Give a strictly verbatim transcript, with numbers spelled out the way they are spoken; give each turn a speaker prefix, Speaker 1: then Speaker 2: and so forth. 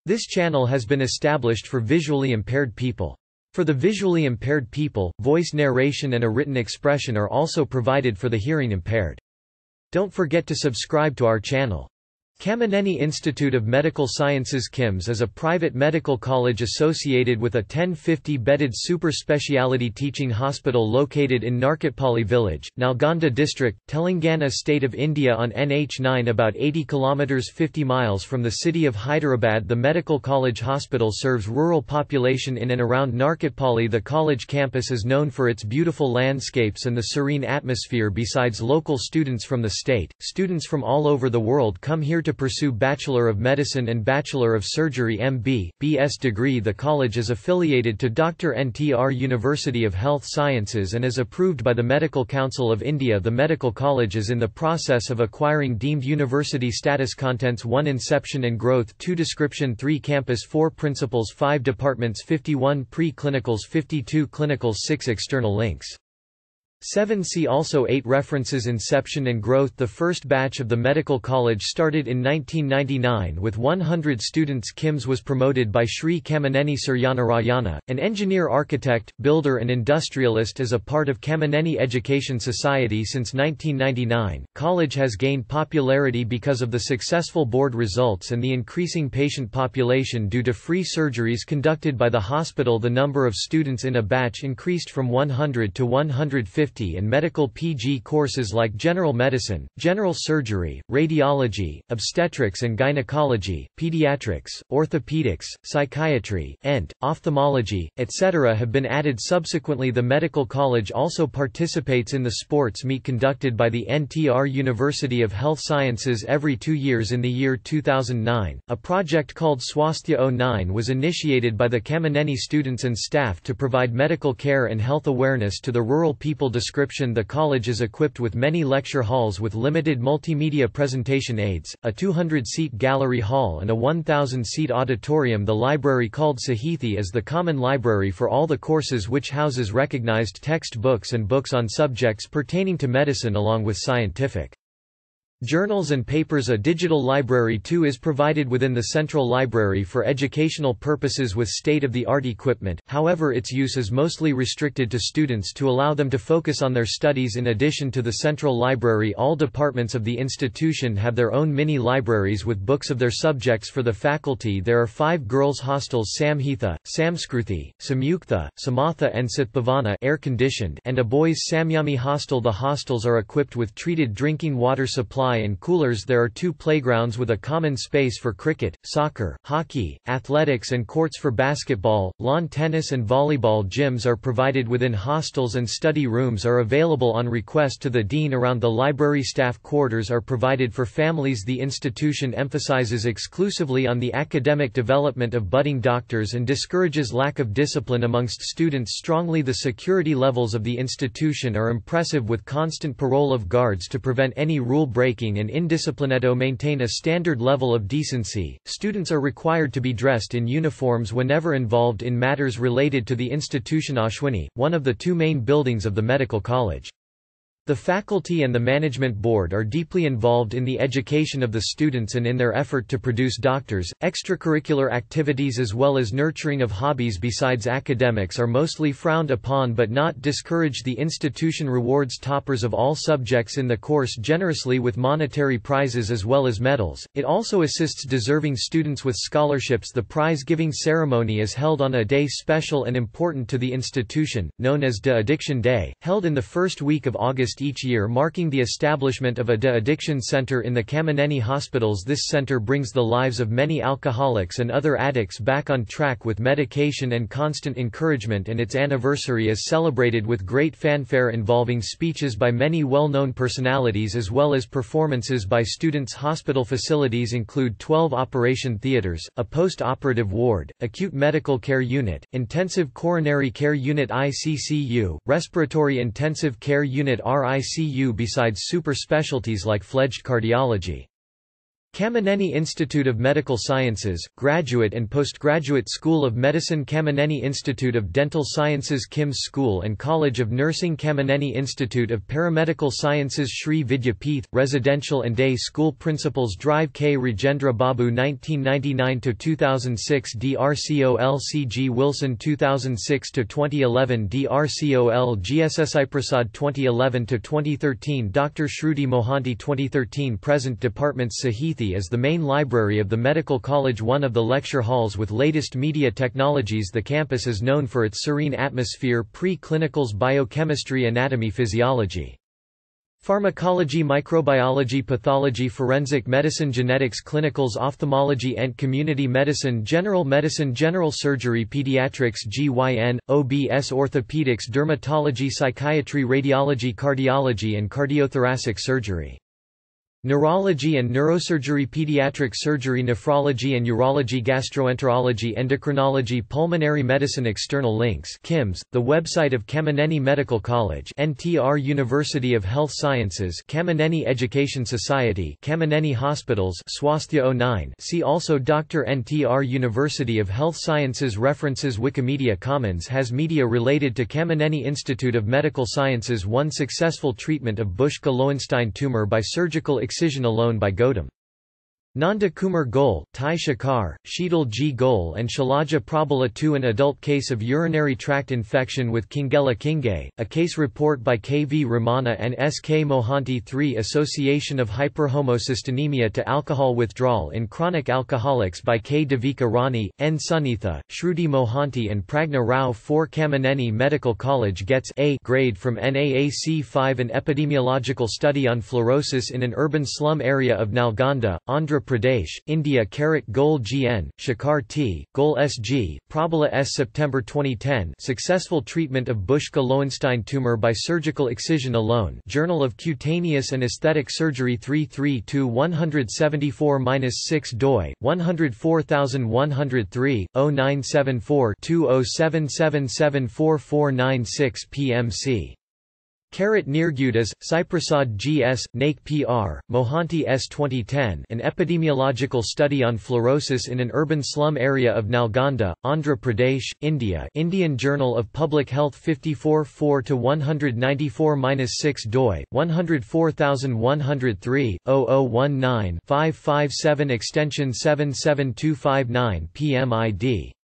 Speaker 1: This channel has been established for visually impaired people. For the visually impaired people, voice narration and a written expression are also provided for the hearing impaired. Don't forget to subscribe to our channel. Kamineni Institute of Medical Sciences K I M S is a private medical college associated with a ten fifty-bedded super-speciality teaching hospital located in Narkatpally village, Nalgonda district, Telangana state of India on N H nine about eighty kilometers fifty miles from the city of Hyderabad. The medical college hospital serves rural population in and around Narkatpally. The college campus is known for its beautiful landscapes and the serene atmosphere. Besides local students from the state, students from all over the world come here to to pursue Bachelor of Medicine and Bachelor of Surgery M B, B S degree. The college is affiliated to Doctor N T R University of Health Sciences and is approved by the Medical Council of India. The medical college is in the process of acquiring deemed university status. Contents: one Inception and growth, two Description, three Campus, four Principals, five Departments, fifty-one Pre-clinicals, fifty-two Clinicals, six External links. seven See also eight References. Inception and growth. The first batch of the medical college started in nineteen ninety-nine with one hundred students. K I M S was promoted by Shri Kamineni Suryanarayana, an engineer-architect, builder and industrialist, as a part of Kamineni Education Society since nineteen ninety-nine. College has gained popularity because of the successful board results and the increasing patient population due to free surgeries conducted by the hospital. The number of students in a batch increased from one hundred to one hundred fifty. And medical P G courses like general medicine, general surgery, radiology, obstetrics and gynecology, pediatrics, orthopedics, psychiatry, E N T, ophthalmology, et cetera have been added subsequently. The medical college also participates in the sports meet conducted by the N T R University of Health Sciences every two years. In the year two thousand nine, a project called Swasthya oh nine was initiated by the Kamineni students and staff to provide medical care and health awareness to the rural people. Description: the college is equipped with many lecture halls with limited multimedia presentation aids, a two hundred seat gallery hall and a one thousand seat auditorium. The library called Sahithi is the common library for all the courses, which houses recognized textbooks and books on subjects pertaining to medicine along with scientific journals and papers. A digital library too is provided within the central library for educational purposes with state-of-the-art equipment, however its use is mostly restricted to students to allow them to focus on their studies. In addition to the central library, all departments of the institution have their own mini-libraries with books of their subjects. For the faculty there are five girls' hostels: Samhita, Samskruti, Samyuktha, Samatha and Satbhavana, air-conditioned, and a boys' Samyami hostel. The hostels are equipped with treated drinking water supply and coolers. There are two playgrounds with a common space for cricket, soccer, hockey, athletics and courts for basketball, lawn tennis and volleyball. Gyms are provided within hostels and study rooms are available on request to the dean around the library. Staff quarters are provided for families. The institution emphasizes exclusively on the academic development of budding doctors and discourages lack of discipline amongst students strongly. The security levels of the institution are impressive with constant parole of guards to prevent any rule breaking and indisciplineto. Maintain a standard level of decency. Students are required to be dressed in uniforms whenever involved in matters related to the institution. Ashwini, one of the two main buildings of the medical college. The faculty and the management board are deeply involved in the education of the students and in their effort to produce doctors. Extracurricular activities as well as nurturing of hobbies besides academics are mostly frowned upon but not discouraged. The institution rewards toppers of all subjects in the course generously with monetary prizes as well as medals. It also assists deserving students with scholarships. The prize-giving ceremony is held on a day special and important to the institution, known as De Addiction Day, held in the first week of August each year, marking the establishment of a de-addiction center in the Kamineni hospitals. This center brings the lives of many alcoholics and other addicts back on track with medication and constant encouragement, and its anniversary is celebrated with great fanfare involving speeches by many well-known personalities as well as performances by students. Hospital facilities include twelve operation theaters, a post-operative ward, acute medical care unit, intensive coronary care unit I C C U, respiratory intensive care unit R I C U besides super specialties like fledged cardiology. Khamenei Institute of Medical Sciences, Graduate and Postgraduate School of Medicine Khamenei Institute of Dental Sciences K I M S School and College of Nursing Khamenei Institute of Paramedical Sciences Shri Vidya Peeth, Residential and Day School Principals Drive K. Rajendra Babu nineteen ninety-nine to two thousand six D R C O L C G Wilson two thousand six to twenty eleven D R C O L G S S I Prasad twenty eleven to twenty thirteen Doctor Shruti Mohanty twenty thirteen Present Departments Sahithi is the main library of the Medical College, one of the lecture halls with latest media technologies. The campus is known for its serene atmosphere, pre-clinicals, biochemistry, anatomy, physiology, pharmacology, microbiology, pathology, forensic medicine, genetics, clinicals, ophthalmology and community medicine, general medicine, general surgery, pediatrics, G Y N, O B S, orthopedics, dermatology, psychiatry, radiology, cardiology and cardiothoracic surgery, neurology and neurosurgery, pediatric surgery, nephrology and urology, gastroenterology, endocrinology, pulmonary medicine. External links: K I M S, the website of Khamenei Medical College, N T R University of Health Sciences, Khamenei Education Society, Khamenei Hospitals, Swasthya oh nine. See also Doctor N T R University of Health Sciences. References: Wikimedia Commons has media related to Khamenei Institute of Medical Sciences. One successful treatment of Bushka-Lowenstein tumor by surgical excision alone by Gautam Nanda Kumar Goel, Tai Shakar, Sheetal G. Goel and Shailaja Prabhala. two An adult case of urinary tract infection with Kingela Kinge, a case report by K V Ramana and S K Mohanty. three Association of hyperhomocystinemia to alcohol withdrawal in chronic alcoholics by K Devika Rani, N Sunitha, Shruti Mohanty and Pragna Rao. four Khamenei Medical College gets A grade from N A A C five. An epidemiological study on fluorosis in an urban slum area of Nalgonda, Andhra Pradesh, India. Goel G N, Shakar T, Goel S G, Prabhala S. September twenty ten. Successful treatment of Bushka-Lowenstein tumor by surgical excision alone. Journal of Cutaneous and Aesthetic Surgery three thirty-two one seventy-four dash six doi, one oh four one oh three, oh nine seven four, two oh seven seven seven four four nine six P M C. Karat Nirgudas, Saiprasad G S, Naik P R, Mohanty S. twenty ten. An epidemiological study on fluorosis in an urban slum area of Nalgonda, Andhra Pradesh, India. Indian Journal of Public Health fifty-four four to one ninety-four dash six doi, one oh four one oh three, oh oh one nine, five five seven extension seven seven two five nine P M I D.